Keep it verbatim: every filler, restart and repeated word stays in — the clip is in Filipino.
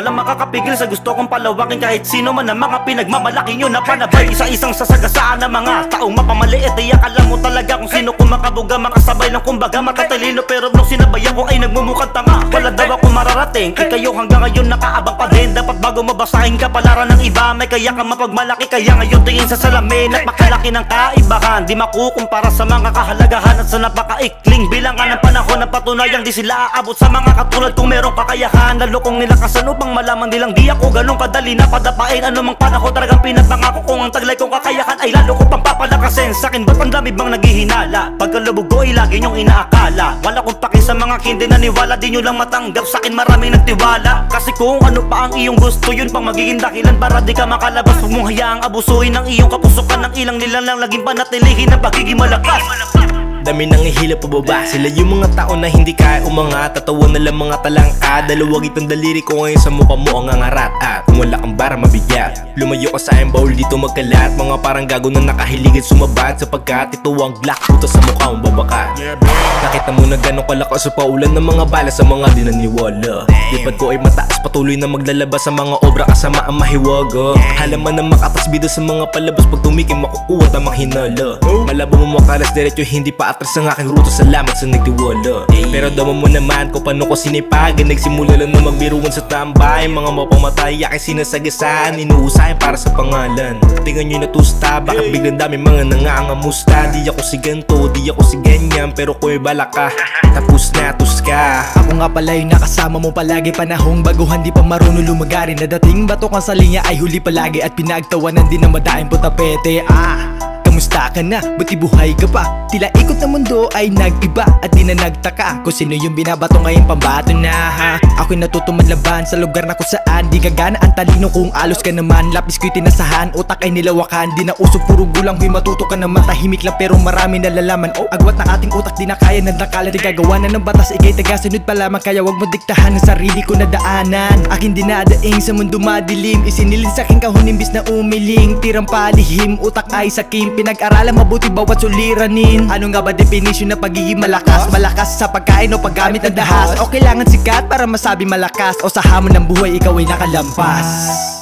Walang makakapigil sa gusto kong palawakin kahit sino man ang mga pinagmamalaki nyo na panabay. Isa-isang sasagasaan ng mga taong mapamaliit. Ay akala mo talaga kung sino kumakabuga, makasabay lang kumbaga matatalino. Pero nung sinabayan ko ay nagmumukhang tanga. Wala daw ako mararating, eh kayo hanggang ngayon nakaabang pa din. Dapat bago mabasahin ka palaran ng iba, may kaya ka mapagmalaki. Kaya ngayon tingin sa salamin at makalaki ng kaibahan. Di makukumpara sa mga kahalagahan at sa napakaikling bilangan ng panahon na patunayang di sila aabot sa mga katulad kong merong kakayahan. Lalo kong nilakasan upang malaman nilang di ako ganun kadali na padapain. Anumang panahon talagang pinapangako kung ang taglay kong kakayahan ay lalo ko pang papalakasin. Sakin ba't ang dami bang naghihinala? Pagkalubog ko ay lagi nyong inaakala. Wala kong paki sa mga hindi naniwala, di nyo lang matanggap sakin maraming nagtiwala. Kasi kung ano pa ang iyong gusto, yun pang magiging dakilan para di ka makalabas. Huwag mong hayaang abusuin ng iyong kapusukan ng ilang nilalang laging panatilihin ang pagiging malakas. Dami nang ihila pababa, sila yung mga tao na hindi kaya umangat. Tatawa na lang mga talangka, dalawag itong daliri ko ngayon sa mukha mo ang angarat. At kung wala kang bara mabigat, lumayo ka sa aking bawal dito magkalat. Mga parang gago na nakahiligan sumabat, sapagkat ito ang black puto sa mukha mong babaka. Nakita mo na gano'ng kalakas sa paulan ng mga bala sa mga di naniwala. Lipad ko ay mataas, patuloy na maglalabas sa mga obra kasama ang mahiwaga. Halaman na makatasbida sa mga palabas, pag tumikim makukuha tamang hinala. Malabo mo makalas diretso, hindi pa atras ang aking ruto, salamat sa nagtiwala. Pero dama mo naman kung paano ko sinipagan. Nagsimula lang na magbiruan sa tambay, mga mapamatay aking sinasagasaan, inuusahin para sa pangalan. Tingnan nyo natusta, bakit biglang dami mga nangangamusta. Di ako si ganto, di ako si ganyan, pero kung bala ka, tapos na tuska. Ako nga pala yung nakasama mo palagi, panahong baguhan di pa marunong lumagari. Nadating bato kang sa linya ay huli palagi, at pinagtawanan din na madaing po tapete. Ah, kamusta ka na? Buti buhay ka pa? Tila ikot na mundo ay nag-iba, at di na nagtaka kung sino yung binabato ngayon pambato na ha. Ako'y natutumad laban sa lugar na kung saan di gagana ang talino kung alos ka naman. Lapis ko'y tinasahan, utak ay nilawakan. Di na uso puro gulang, huy matuto ka naman. Tahimik lang pero marami nalalaman. Oh, agwat ng ating utak di na kaya na nakala. Di gagawa na ng batas, ikay tagasunod pa lamang. Kaya wag mo diktahan ang sarili ko na daanan. Aking dinadaing sa mundo madilim, isinilin sa aking kahon imbis na umiling. Tirang palihim, utak ay sakim, pinag-aralan mabuti bawat suliranin. Ano nga ba definition na pagiging malakas? Malakas sa pagkain o paggamit ng dahas? O kailangan sikat para masabi malakas? O sa hamon ng buhay ikaw ay nakalampas?